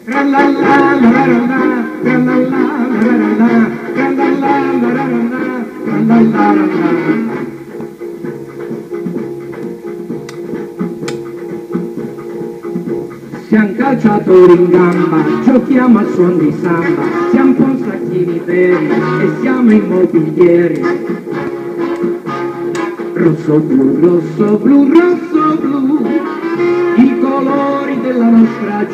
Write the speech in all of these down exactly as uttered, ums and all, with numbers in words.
Siamo calciatori in gamba, giochiamo al suon di samba, siamo consacchini veri e siamo immobilieri. Rosso blu, rosso blu, rosso blu, i colori della nostra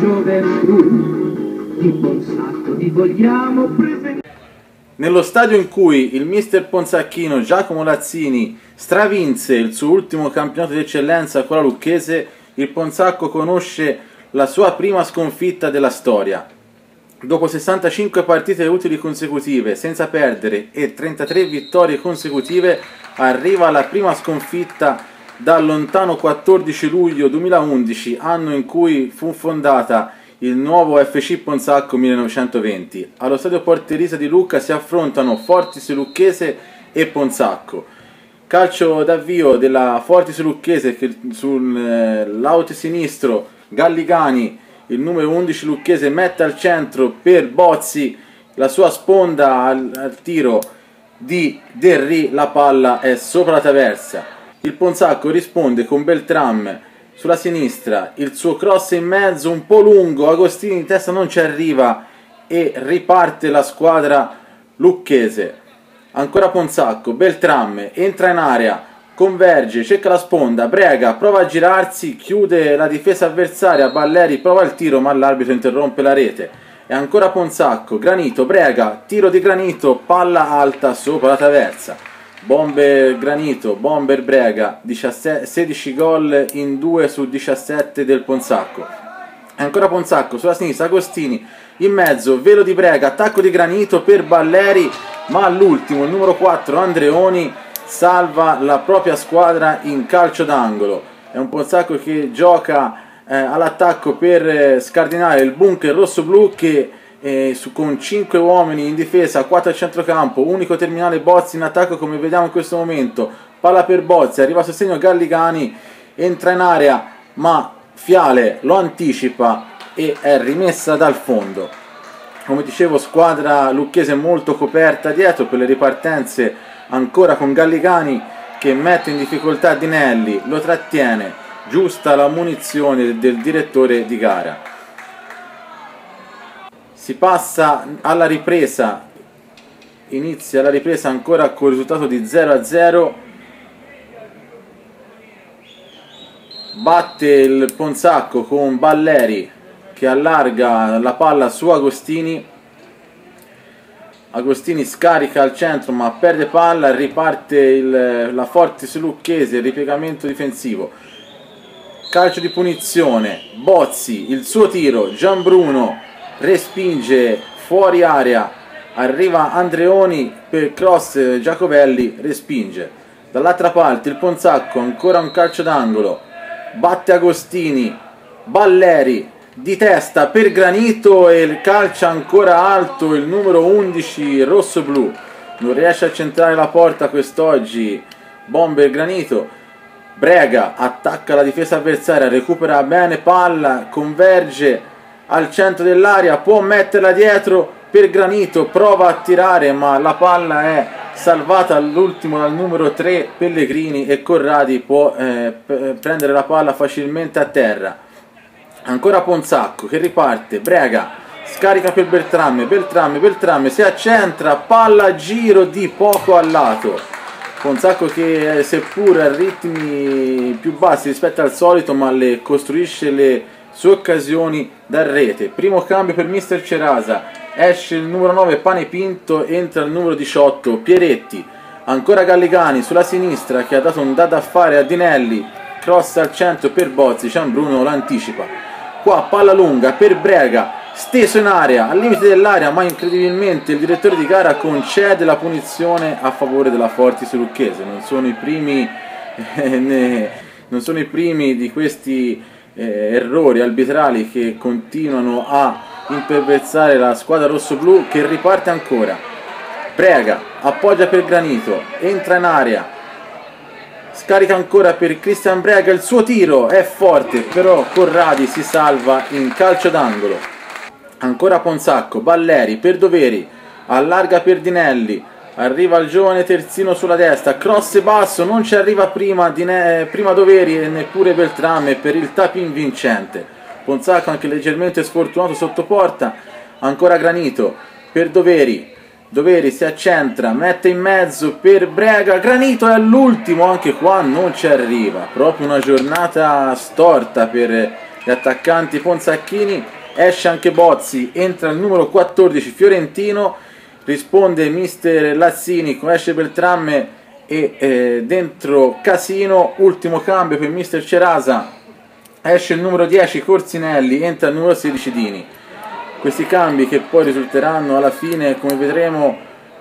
gioventù. Di Ponsacco ti vogliamo presentare. Nello stadio in cui il mister Ponsacchino Giacomo Lazzini stravinse il suo ultimo campionato di eccellenza con la Lucchese, il Ponsacco conosce la sua prima sconfitta della storia. Dopo sessantacinque partite utili consecutive senza perdere e trentatré vittorie consecutive, arriva la prima sconfitta dal lontano quattordici luglio duemilaundici, anno in cui fu fondata il nuovo F C Ponsacco millenovecentoventi. Allo stadio Porterisa di Lucca si affrontano Fortis Lucchese e Ponsacco. Calcio d'avvio della Fortis Lucchese che sul eh, lato sinistro Galligani, il numero undici lucchese, mette al centro per Bozzi la sua sponda al, al tiro di Derry, la palla è sopra la traversa. Il Ponsacco risponde con Beltram sulla sinistra, il suo cross in mezzo un po' lungo, Agostini in testa non ci arriva e riparte la squadra lucchese. Ancora Ponsacco, Beltram entra in area, converge, cerca la sponda, Brega prova a girarsi, chiude la difesa avversaria, Balleri prova il tiro ma l'arbitro interrompe la rete. E ancora Ponsacco, Granito, Brega, tiro di Granito, palla alta sopra la traversa. Bomber Granito, Bomber Brega, sedici gol in due su diciassette del Ponsacco. E ancora Ponsacco, sulla sinistra Agostini, in mezzo, velo di Brega, attacco di Granito per Balleri, ma all'ultimo il numero quattro Andreoni salva la propria squadra in calcio d'angolo. È un Ponsacco che gioca eh, all'attacco per eh, scardinare il bunker rosso-blu che eh, su, con cinque uomini in difesa, quattro a centrocampo, unico terminale Bozzi in attacco come vediamo in questo momento. Palla per Bozzi, arriva a sostegno Galligani, entra in area ma Fiale lo anticipa e è rimessa dal fondo. Come dicevo, squadra lucchese molto coperta dietro per le ripartenze, ancora con Galligani che mette in difficoltà Dinelli, lo trattiene, giusta la munizione del direttore di gara. Si passa alla ripresa, inizia la ripresa ancora con il risultato di zero a zero, batte il Ponsacco con Balleri che allarga la palla su Agostini. Agostini scarica al centro ma perde palla, riparte il, la Fortis lucchese, il ripiegamento difensivo, calcio di punizione, Bozzi, il suo tiro, Gianbruno respinge fuori area, arriva Andreoni per cross, Giacovelli respinge. Dall'altra parte il Ponsacco, ancora un calcio d'angolo, batte Agostini, Balleri di testa per Granito e calcia ancora alto il numero undici rosso-blu, non riesce a centrare la porta quest'oggi Bomber Granito. Brega attacca la difesa avversaria, recupera bene palla, converge al centro dell'area, può metterla dietro per Granito, prova a tirare ma la palla è salvata all'ultimo dal numero tre Pellegrini e Corradi può eh, prendere la palla facilmente a terra. Ancora Ponsacco che riparte, Brega scarica per Beltrame, Beltrame, Beltrame si accentra, palla a giro di poco al lato. Ponsacco che seppur a ritmi più bassi rispetto al solito ma le costruisce le sue occasioni da rete. Primo cambio per mister Cerasa, esce il numero nove Panepinto, entra il numero diciotto Pieretti. Ancora Galligani sulla sinistra che ha dato un da da fare a Dinelli, cross al centro per Bozzi, Cianbruno l'anticipa. Qua palla lunga per Brega, steso in area, al limite dell'area, ma incredibilmente il direttore di gara concede la punizione a favore della Fortis lucchese. Non sono i primi, eh, ne, non sono i primi di questi eh, errori arbitrali che continuano a imperversare la squadra rossoblu, che riparte ancora. Brega appoggia per Granito, entra in area, scarica ancora per Cristian Brega, il suo tiro è forte però Corradi si salva in calcio d'angolo. ancora Ponzacco, Balleri per Doveri, allarga Perdinelli, arriva il giovane terzino sulla destra, cross basso, non ci arriva prima, Dine, prima Doveri e neppure Beltrame per il tapin vincente. Ponzacco anche leggermente sfortunato sotto porta, ancora Granito per Doveri, Doveri si accentra, mette in mezzo per Brega, Granito è all'ultimo, anche qua non ci arriva, proprio una giornata storta per gli attaccanti ponzacchini. Esce anche Bozzi, entra il numero quattordici Fiorentino, risponde mister Lazzini, esce Beltrame e eh, dentro Casino, ultimo cambio per mister Cerasa, esce il numero dieci Corsinelli, entra il numero sedici Dini. Questi cambi che poi risulteranno alla fine, come vedremo,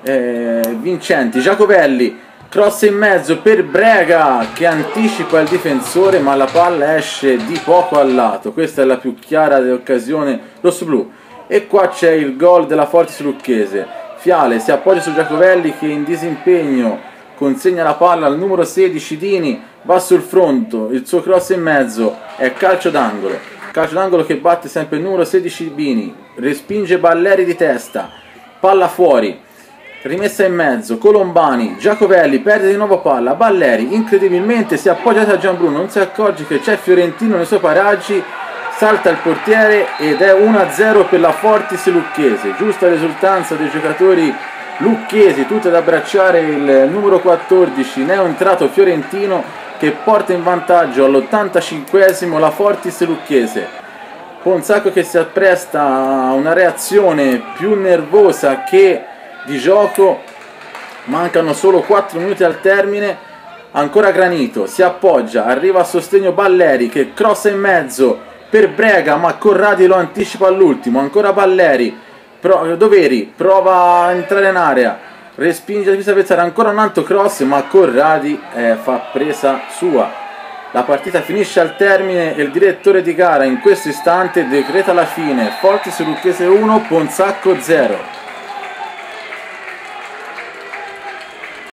eh, vincenti. Giacovelli, cross in mezzo per Brega che anticipa il difensore, ma la palla esce di poco al lato. Questa è la più chiara dell'occasione rossoblu. E qua c'è il gol della Fortis Lucchese. Fiale si appoggia su Giacovelli che in disimpegno consegna la palla al numero sedici Dini, va sul fronto, il suo cross in mezzo è calcio d'angolo. Calcio d'angolo che batte sempre il numero sedici Bini, respinge Balleri di testa, palla fuori, rimessa in mezzo, Colombani, Giacovelli perde di nuovo palla, Balleri incredibilmente si appoggia a Gianbruno, non si accorge che c'è Fiorentino nei suoi paraggi, salta il portiere ed è uno a zero per la Fortis Lucchese. Giusta risultanza dei giocatori lucchesi, tutti ad abbracciare il numero quattordici neoentrato Fiorentino, che porta in vantaggio all'ottantacinquesimo la Fortis Lucchese. Ponzacco che si appresta a una reazione più nervosa che di gioco, mancano solo quattro minuti al termine, ancora Granito, si appoggia, arriva a sostegno Balleri che crossa in mezzo per Brega, ma Corradi lo anticipa all'ultimo, ancora Balleri, Pro, Doveri prova a entrare in area, respinge la difesa avversaria, ancora un altro cross, ma Corradi eh, fa presa sua. La partita finisce al termine e il direttore di gara in questo istante decreta la fine. Fortis Lucchese uno, Ponzacco zero.